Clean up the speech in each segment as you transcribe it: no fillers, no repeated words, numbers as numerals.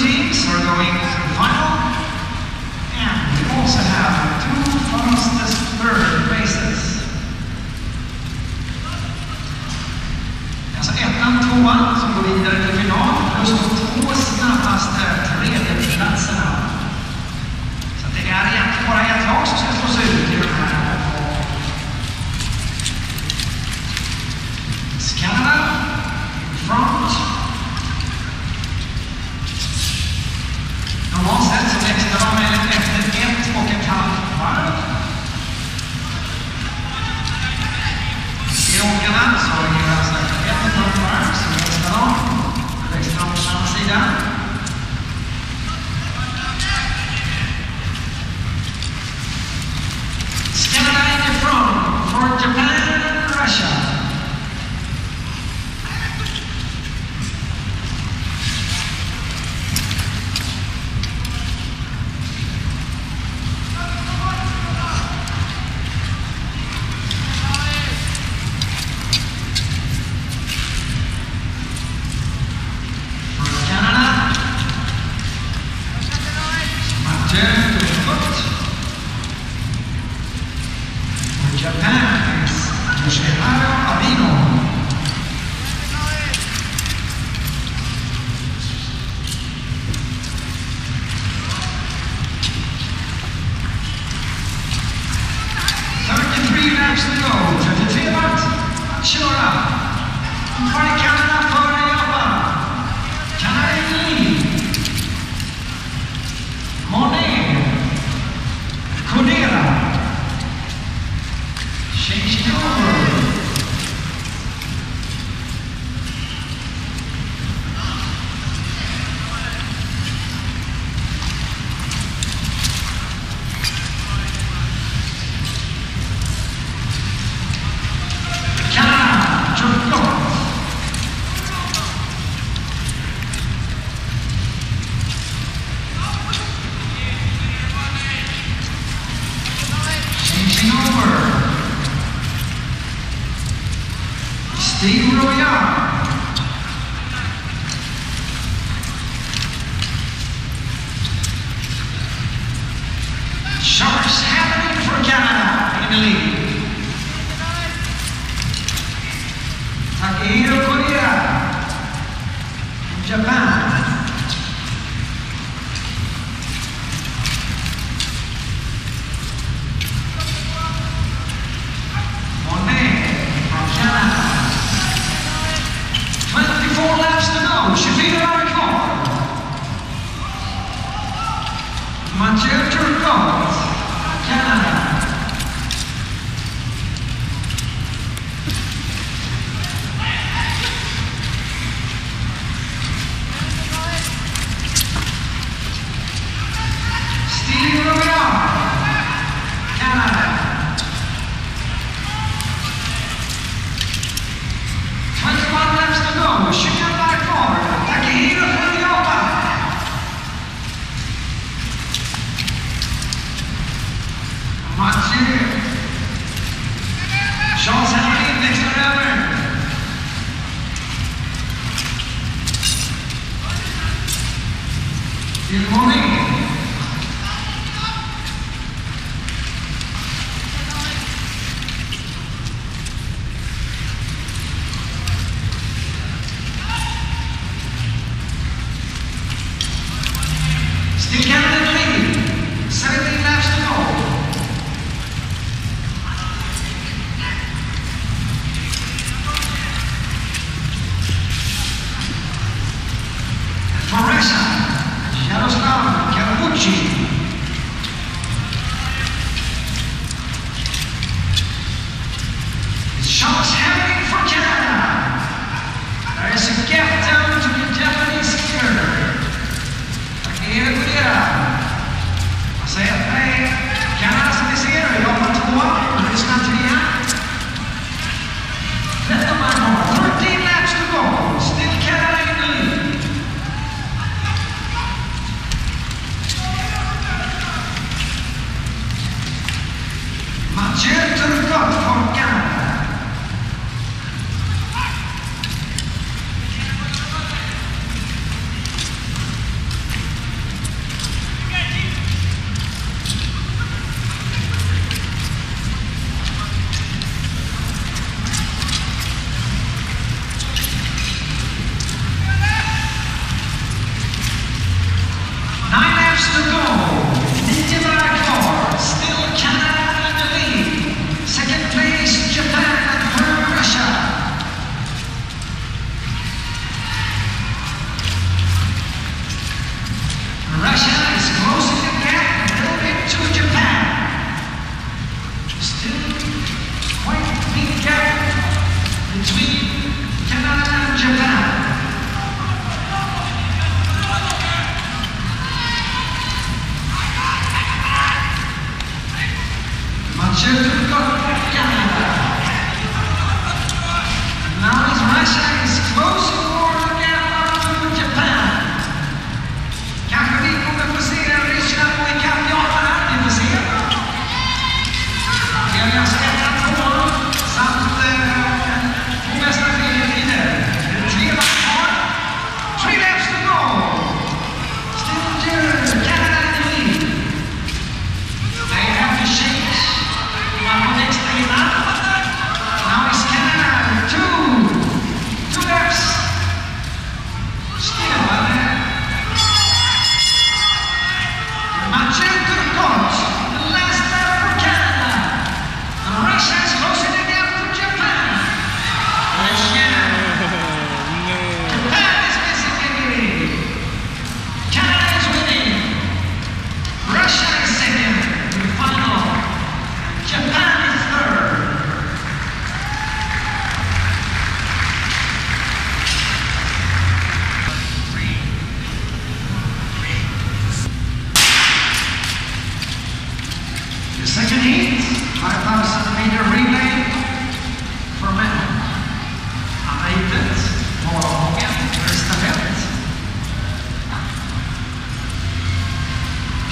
teams are going to the final, and we also have two fastest third races. Alltså ettan, tvåan som går vidare till final, plus de två snabbaste tredjeplatserna. Så det är bara ett lag som ska slås ut i den här. Canada in front. Normalt sett så växlar de efter 1,5 varv. I åkarna så är det alltså 1,5 varv så växlar de på samma sida. Canada in front for Japan and Russia.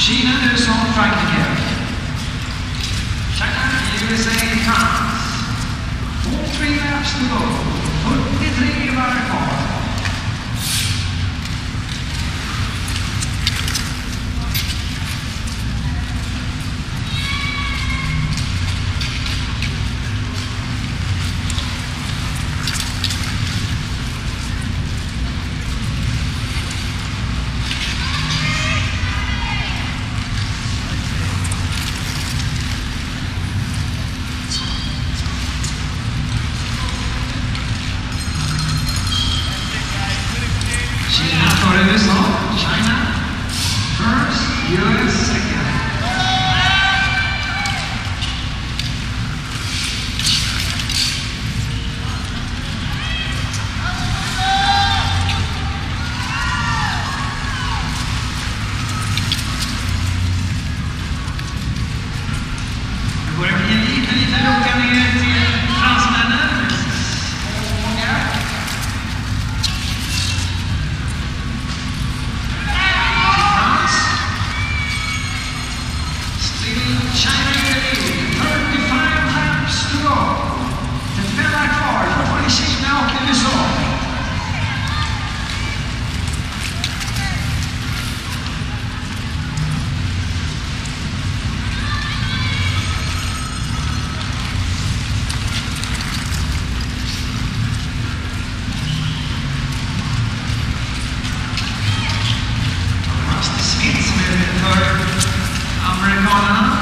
Kina, USA, Frankrike. China, USA, France. 4-3 laps to go. 43 varv kvar. USA, China first, US second. Det börjar bli en liten lucka ner till fransmännen. China in the lead, 35 laps to go. Det fällar kvar, fortfarande Kina och USA. Smith som är för amerikanerna.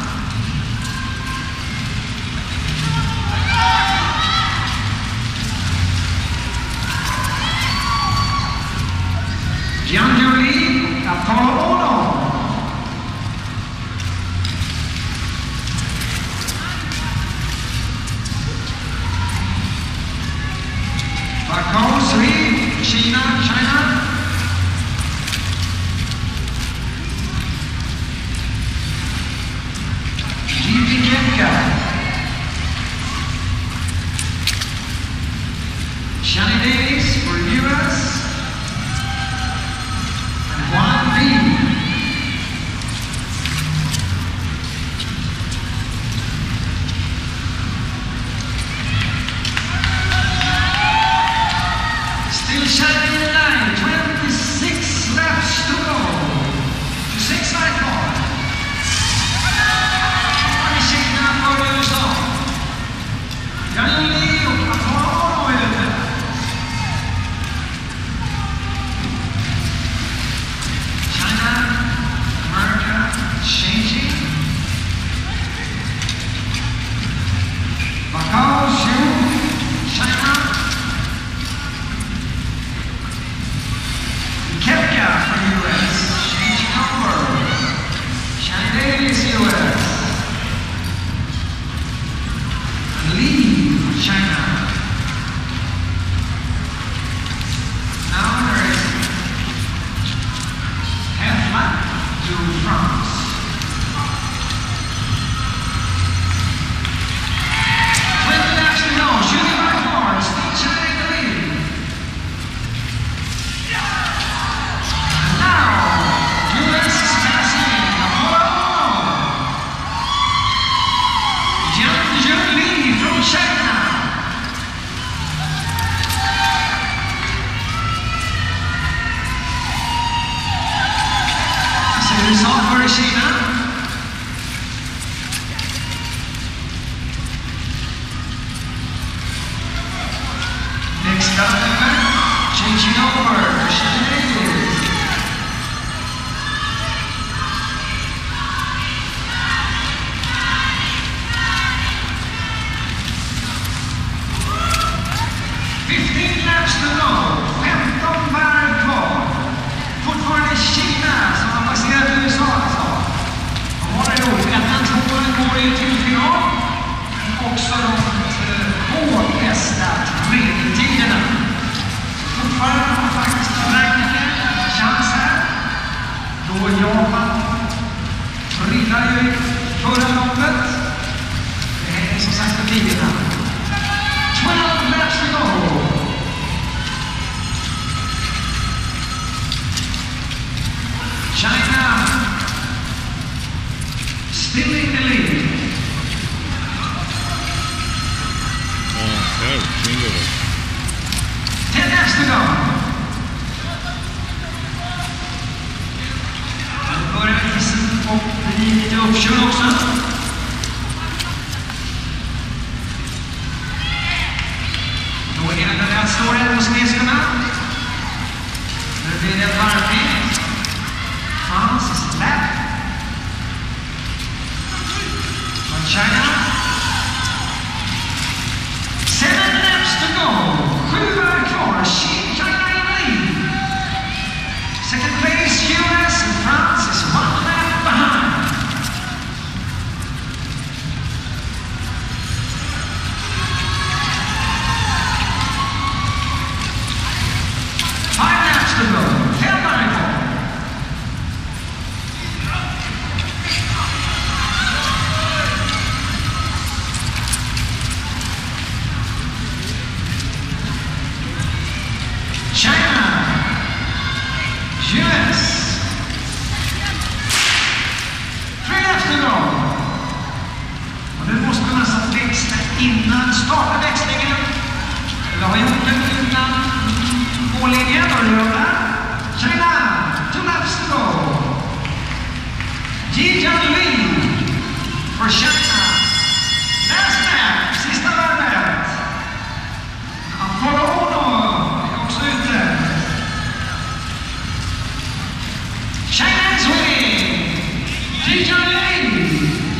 Giangiuli och Apollo. Bakao, Sri, China. Johnny Davis for US. And Juan B. Still shining in the line, 26 laps to go. 26 right kvar. Kina för USA. Giangiuli och Apollo är ute. China, America, changing. Bakao, China. Kepka for US, changing over. Johnny Davis, US. And Lee for China. Now there is half lap to France. USA för Kina. Next up, changing over, China Davis. Laps to go, 15 varv kvar. Fortfarande Kina som har passerat USA alltså. De har det gjort. Ettan, tvåan går i till final. Också de hårdbästa tredjetiderna. Fortfarande har faktiskt Frankrike chans här. Då Japan trillade ju förra loppet. Det hänger som sagt på tiderna. 12 laps to go. China Still in the lead. 10 laps to go. Nu börjar isen och det blir lite uppkör också. Då gäller det att stå rätt på skridskorna. Nu blir det varvning. Francis lap. Från China. 7 laps to go. 7 är kvar. China in lead. Second place US and France is 1 lap behind. To go. 10 by 4. China. US. 3 laps to go. Och nu måste man alltså växla innan starta växlingen. Eller har gjort den innan mållinjen och röra. China, 2 laps to go. Jijan lead for China. Last lap, sista varvet. Apollo är också ute. China is winning. Jijan lead.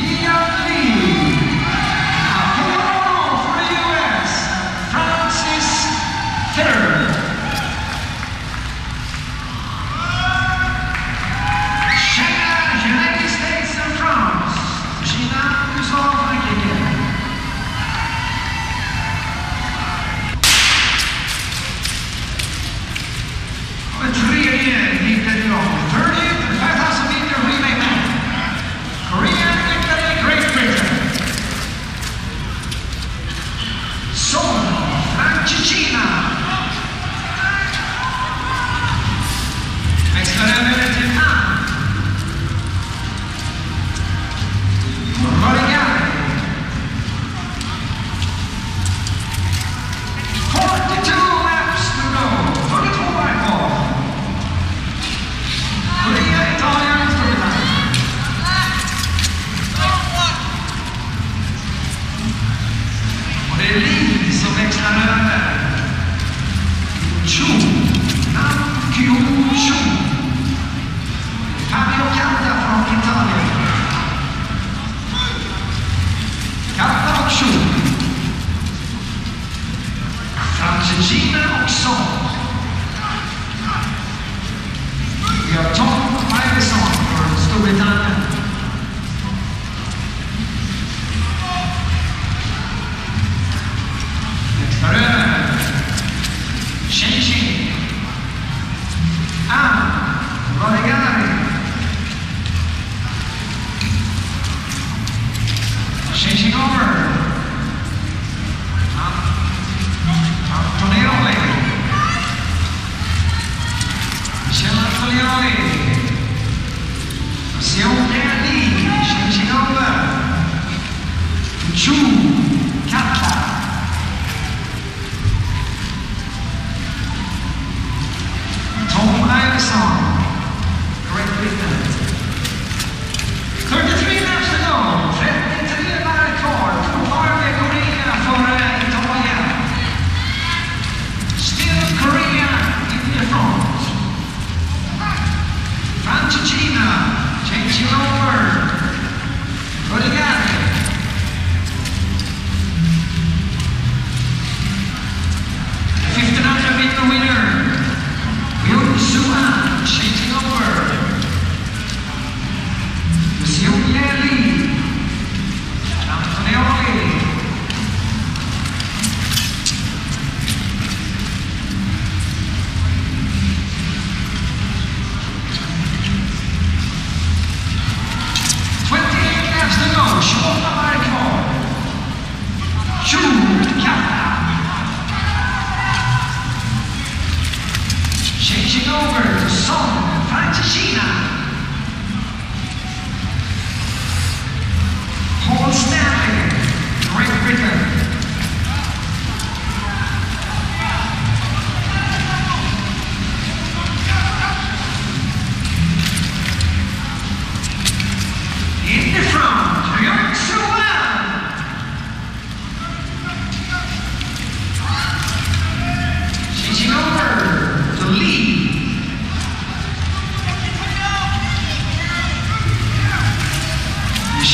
Apollo for the US. France is third. Changing over.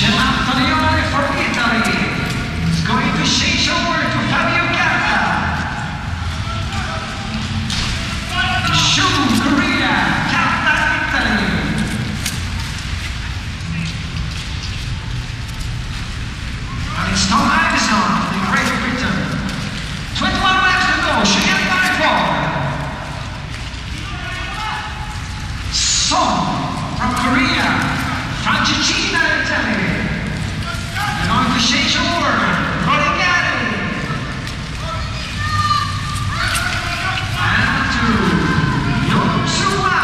Antonioni for Italy is going to change over to Fabio Carta. Shu, Korea, Carta, Italy. And it's Tom Addison, the Great Britain. 21 laps to go, Cheyenne by 4. Song from Korea, Francescina, Italy. They're going to change over, Roligari. And to Yotsuma.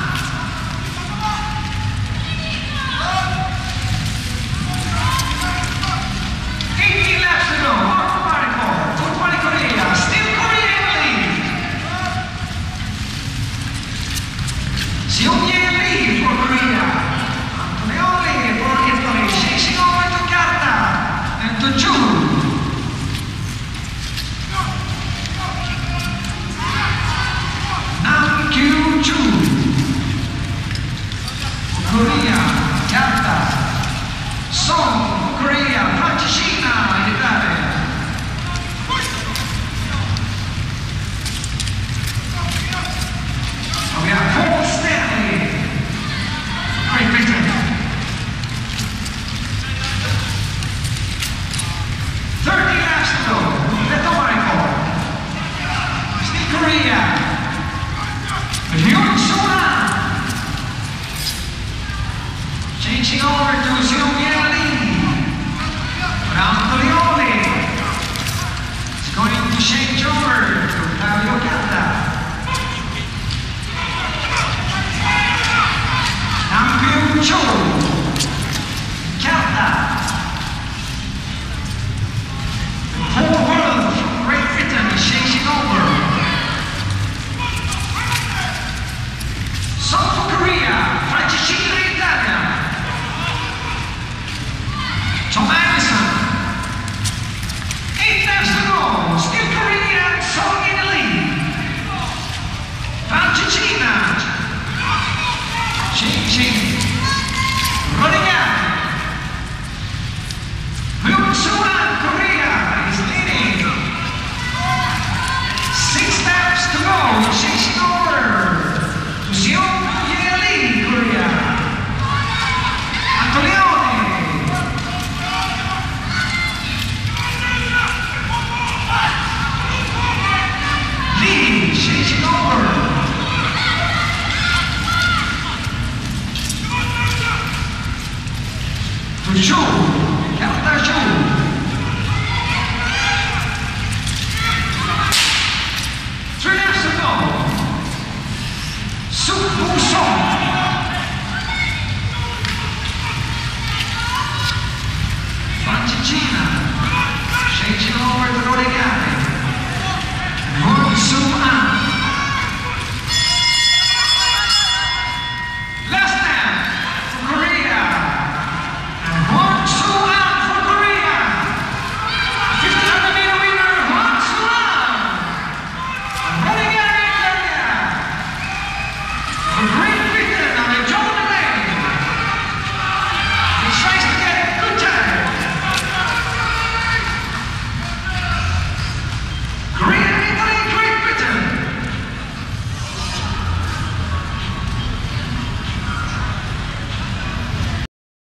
18 laps to go, Marco Marico, 220 Korea, still Korea in the lead. Xiongye Lee for Korea. Antonioni for Italy, chasing over to Carta and to June. Nam Kyu June for Korea, Carta. Song for Korea, Francescina in Italy. We have Paul Stanley, Great Britain. 30 laps to go. Beto Marico. Still Korea. Yotsuma. Changing over to Xiongye Lee. Antonioni is going to change over to Fabio Carta. Namkyu Cho, Carta. The whole world from Great Britain is changing over. South Korea, Francescina Italia. Tom Anderson. 8 laps to go, still Korea, Song in the lead. Francescina. Changing, running out. Yotsuma, Korea is leading. 6 laps to go, chasing over to Xiongye Lee, Korea. Antonioni. Lee, chasing over. Sure.